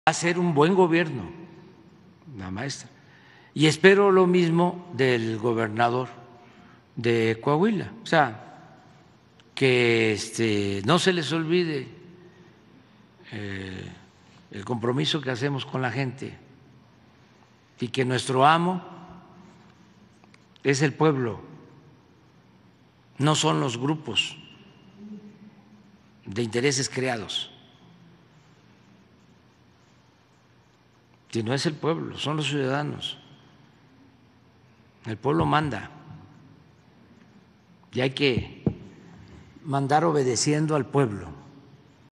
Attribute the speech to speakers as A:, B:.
A: a ser un buen gobierno, la maestra. Y espero lo mismo del gobernador de Coahuila, o sea, que no se les olvide el compromiso que hacemos con la gente y que nuestro amo es el pueblo, no son los grupos de intereses creados, sino es el pueblo, son los ciudadanos. El pueblo manda y hay que mandar obedeciendo al pueblo.